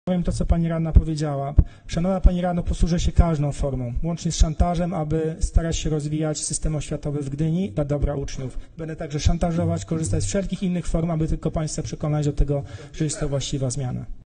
Powiem to, co pani radna powiedziała. Szanowna pani radno, posłużę się każdą formą, łącznie z szantażem, aby starać się rozwijać system oświatowy w Gdyni dla dobra uczniów. Będę także szantażować, korzystać z wszelkich innych form, aby tylko państwa przekonać do tego, że jest to właściwa zmiana.